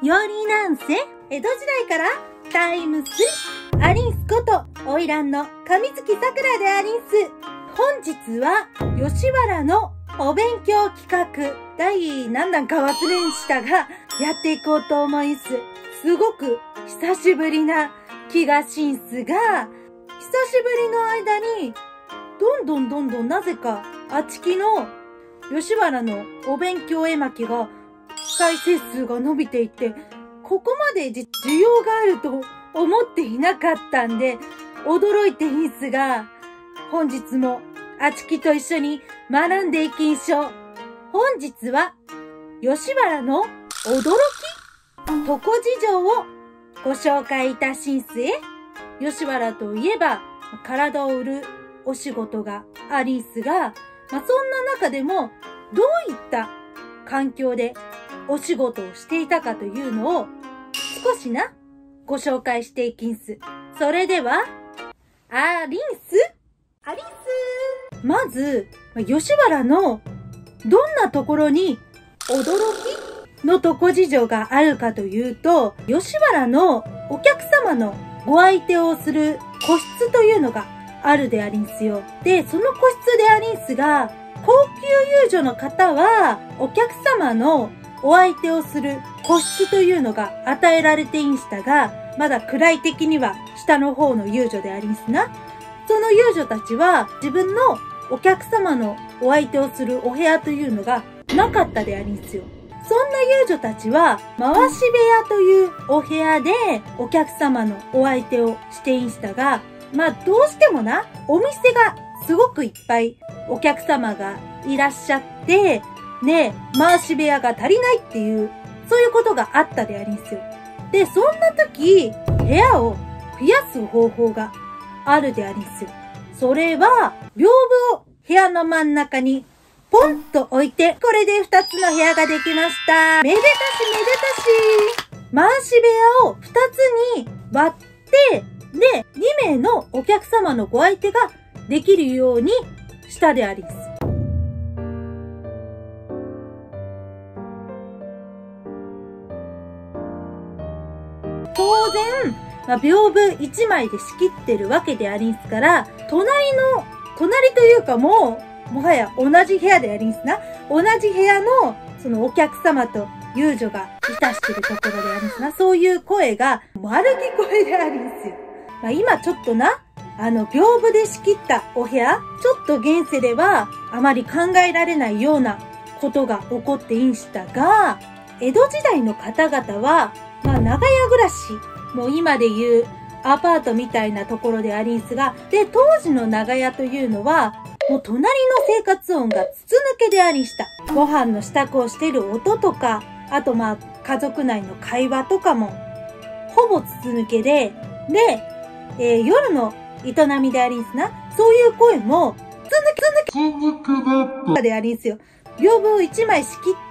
よりなんせ、江戸時代からタイムスリアリンスこと花魁の上月さくらでありんす。本日は吉原のお勉強企画第何弾か忘れんしたがやっていこうと思います。すごく久しぶりな気がしんすが、久しぶりの間にどんどんなぜかあちきの吉原のお勉強絵巻が再生数が伸びていて、ここまで需要があると思っていなかったんで驚いていんすが、本日もあちきと一緒に学んでいきんしょう。本日は吉原の驚き床事情をご紹介いたしんすえ。吉原といえば体を売るお仕事がありんすが、そんな中でもどういった環境でお仕事をしていたかというのを少しご紹介していきんす。それではありんすまず吉原のどんなところに驚きの床事情があるかというと、吉原のお客様のご相手をする個室というのがあるでありんすよ。で、その個室でありんすが、高級遊女の方はお客様のお相手をする個室というのが与えられていんしたが、まだ位的には下の方の遊女でありんすな。その遊女たちは自分のお客様のお相手をするお部屋というのがなかったでありんすよ。そんな遊女たちは回し部屋というお部屋でお客様のお相手をしていんしたが、どうしてもお店がすごくいっぱいお客様がいらっしゃって、回し部屋が足りないっていう、そういうことがあったでありんすよ。で、そんな時、部屋を増やす方法があるでありんすよ。それは、屏風を部屋の真ん中にポンと置いて、これで2つの部屋ができました。めでたし。回し部屋を2つに割って、で、2名のお客様のご相手ができるようにしたでありんす。当然、屏風1枚で仕切ってるわけでありんすから、隣というかもはや同じ部屋でありんすな。同じ部屋のそのお客様と遊女がいたしてるところでありんすな。そういう声が丸聞こえでありんすよ。今ちょっと屏風で仕切ったお部屋、ちょっと現世ではあまり考えられないようなことが起こっていんしたが、江戸時代の方々は、長屋暮らし、もう今で言うアパートみたいなところでありんすが、で、当時の長屋というのは、もう隣の生活音が筒抜けでありした。ご飯の支度をしている音とか、あと家族内の会話とかも、ほぼ筒抜けで、夜の営みでありんすな。そういう声も、筒抜けでありんすよ。屏風を1枚仕切って、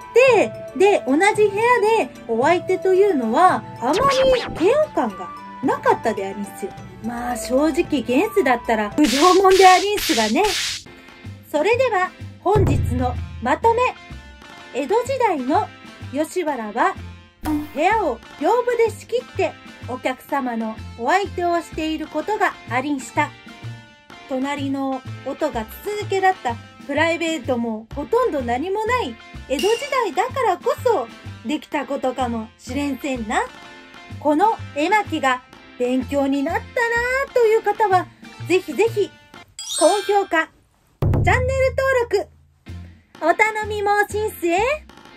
で、同じ部屋でお相手というのは、あまり嫌悪感がなかったでありんすよ。正直現世だったら不条門でありんすがね。それでは本日のまとめ。江戸時代の吉原は部屋を屏風で仕切ってお客様のお相手をしていることがありんした。隣の音が筒抜けだったプライベートもほとんど何もない江戸時代だからこそできたことかもしれんせんな。この絵巻が勉強になったなぁという方はぜひ高評価、チャンネル登録お頼み申しんすえ。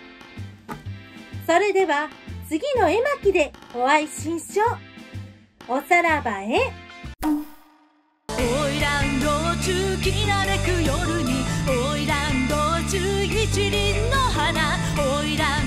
それでは次の絵巻でお会いしんしょう。おさらばへ。 花魁道中きらめく夜に花魁道中一輪の花花魁